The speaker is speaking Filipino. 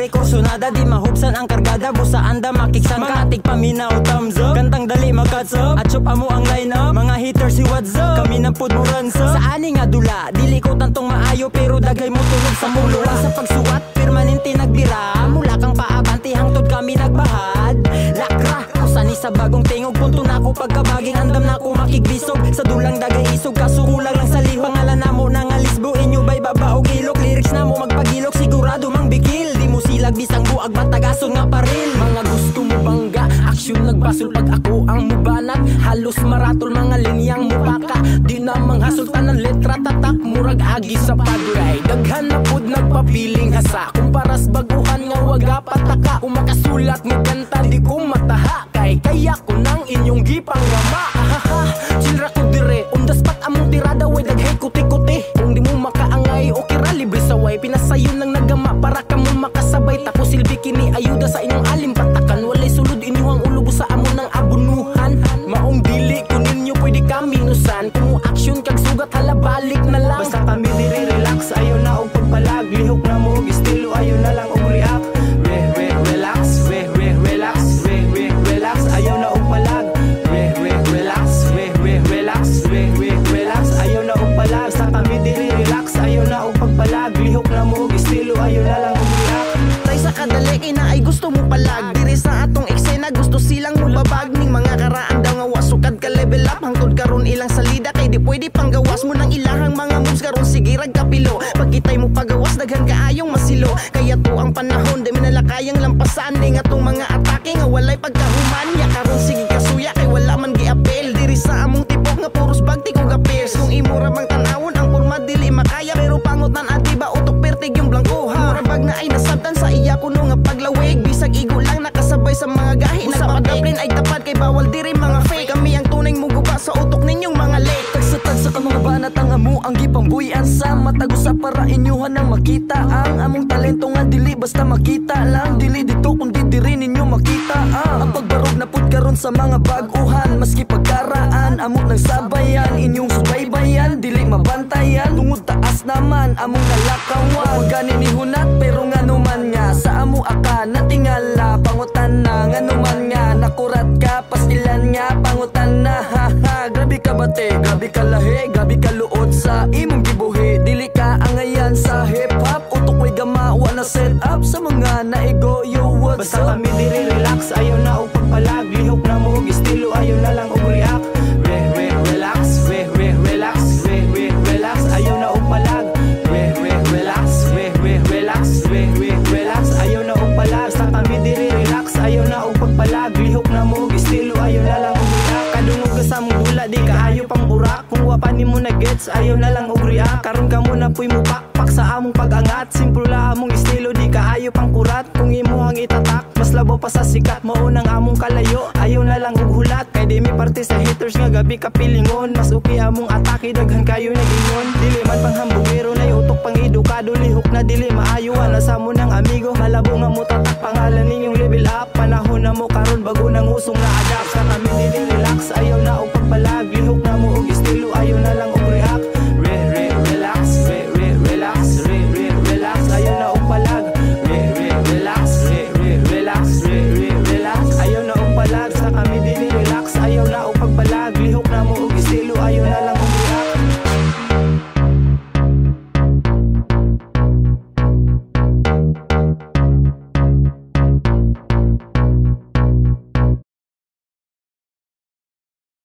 dire kursunada, di mahubsan ang kargada, busa anda makiksan ka, atik paminaw thumbs up, kantang dali mag-cuts up, at chop amo ang line up, mga haters si what's up, kami ng pud mo runs up. Sa ani nga dula, dili ko tantong maayo, pero dagay mo tulog sa mulo. Sa pagsuwat, permanente nagbira, mula kang paabante hangtod kami nagbahad. Lakra, kusani sa bagong tingog, punto na ko pagkabaging andam na ko makigbisog, sa dulang dagay isog, kaso kulang lang sa lihok. Pangalan na mo nang alisbo, inyo ba'y baba o gilok, lyrics na mo magpagilok, sigurado mang bigil, di mo silag bisang buag matagason nga paril. Mga gusto mo bangga, aksyon nagbasol pag ako ang mubanat, halos maratol mga linyang mupaka, di na manghasol tanang letra tatak, murag agi sa pagray, daghan na pud nagpapiling hasa, kumparas baguhan nga waga pataka, kung makasulat mo kanta di ko mataha, kaya ko nang inyong gipang rama. Chilra ko dire, undas pat among tirada, way daghay kuti-kuti, kung di mo makaangay o kira libre saway, pinasayon lang nagama para ka mo makasabay, tapos silbi kini ayuda sa inyong alim patakan, walay sulod inyong ulo sa amo ng abunuhan, maong dili ko ninyo pwede kami nusan, kung mo aksyon kag sugat hala balik na lang. Basta kami diri relax, ayaw na og pagpalag, lihok na mo og estilo, ayaw na lang og react, relax, relax, ayaw na og palag, relax, relax, ayaw na og palag. Basta kami diri relax, ayaw na og pagpalag, lihok na mo og estilo, ayaw na lang og react. Tay sa kadali ina ay gusto mo palag, diri sa atong eksena gusto silang mubabag, ning mga karaan daw nga wasukad ka level up, hangtod karon ilang salida kay di pwede panggawas mo ng ilahang mga moves, karon sige rag kapilo, pagkitay mo pagawas daghan kaayong masilo, kaya to ang panahon di minala kayang lampasan, ning atong mga atake nga walay pagkahuman, ya karon sige kasuya kay wala man giapel, diri sa among tipok nga puros bagti kong kapers, kung imo ra mang tanawon ang porma dili makaya, pero pangot nan ati ba utok pertig yung blanco ha, murabag na ay nasabtan sa iya kuno nga paglawig, bisag igo lang nakasabay sa mga gahi, nagpadaplin ay tapat kay bawal diri mga fake, kami ang tunay muguba sa utok ninyong mga lake. Tagsatag sa mga banat ang amo ang gipambuyan sa matago sa para inyuhan ang makita, ang among talento nga dili basta makita lang, dili dito kundi diri ninyo makita, ang pagbarog na pud karon sa mga baguhan, maski pagkaraan among nang sabayan, inyong subaybayan dili mabantayan, tungod taas naman among nalakawan, gani ni hunat pero ngano man nga sa amo aka natingala, pangutan na ngano man nga nakurat ka pastilan nga pangutan na, grabe ka bate, grabe ka lahi, grabe ka luot sa imong gibuhi, dili ka angayan sa hip hop, utok way gama na set up sa mga naigo yo what's basta up. kami diri relax, ayaw na og pagpalag, lihok na mo og estilo, ayaw na lang og react, relax, ayaw na og palag, relax, ayaw na og palag, basta kami diri relax, ayaw na og pagpalag, lihok na mo og estilo, ayaw na lang og react, kadungog ka sa mong dula di kaayo pang burak, kung wapan nimo na gets ayaw na lang og react, karon ka mo na puy mo pakpak sa among pag-angat, simple la among estilo di kaayo pang kurat, kung imo ang itatak mas labaw pa sa sikat, maunang among kalayo, ayaw na lang og hulat, kay di mi parte sa haters nga gabi kapilingon, mas okay among atake daghan kayo nagingon, dili man panghambugero na utok pang edukado, lihok na dili maayo ana sa mo ng amigo, malabo nga mo tatak pangalan ninyong level up, panahon na mo karon bago nang usong na adapt,